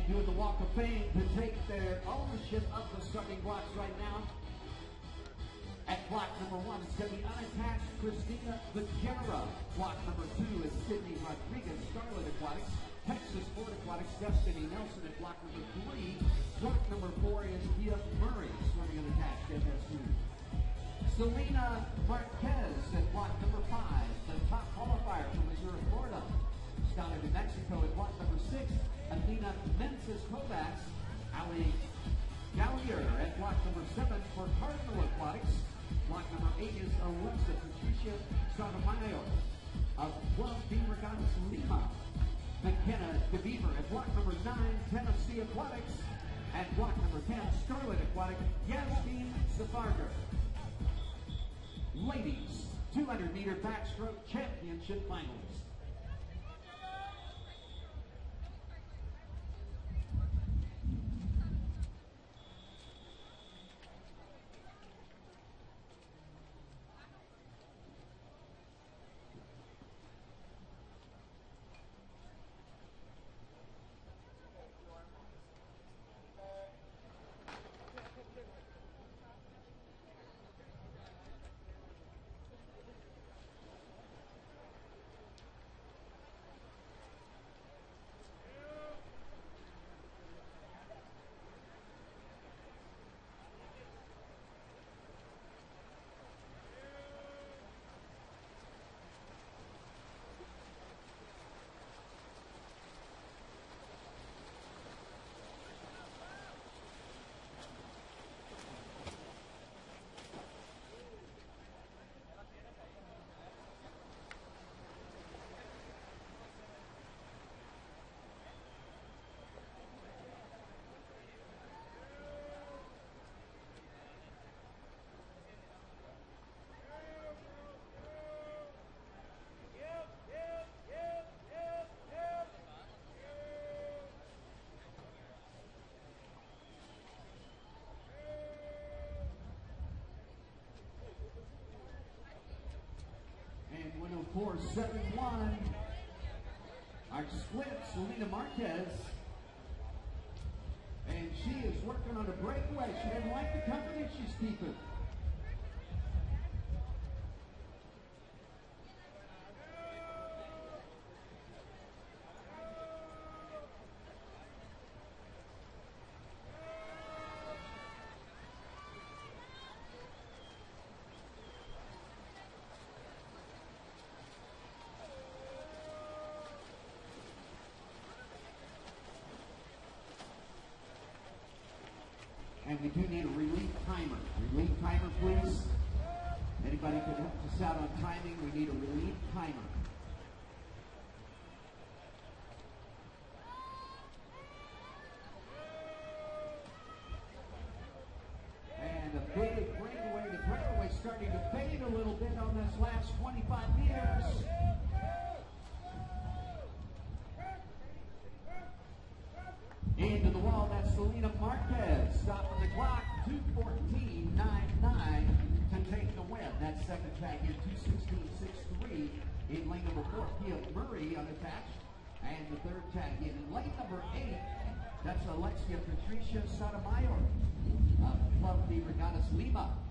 doing the Walk of Fame to take their ownership of the starting blocks right now. At block number 1, it's going to be unattached Christina Vaquera. Block number 2 is Sydney Rodriguez, Scarlet Aquatics. Texas Sport Aquatics, Destiny Nelson at block number 3. Block number 4 is Pia Murray, swimming unattached, FSU. Selena Marquez at block number 5, the top qualifier from Missouri, Florida. Scott of New Mexico at block number 6, Athena Menses Kovacs. Ali Gallier at block number 7 for Cardinal Aquatics. Block number 8 is Alexa Patricia Sotomayor of Club de Regatas Lima. McKenna DeBeaver at block number 9, Tennessee Aquatics. At block number 10, Scarlet Aquatic, Yasmin Safarger. Ladies 200-meter backstroke championship finals. And 104.71. Our split, Selena Marquez. And she is working on a breakaway. She doesn't like the company she's keeping. And we do need a relief timer. Relief timer, please. Anybody can help us out on timing? We need a relief timer. And a big breakaway. The breakaway starting to fade a little bit on this last 25 meters. Into the wall, that's Selena Marquez. Stopping the clock, 2:14.99 to take the win. That second tag in 2:16.63 in lane number 4, Pia Murray unattached. And the third tag in lane number 8, that's Alexia Patricia Sotomayor of Club de Regatas Lima.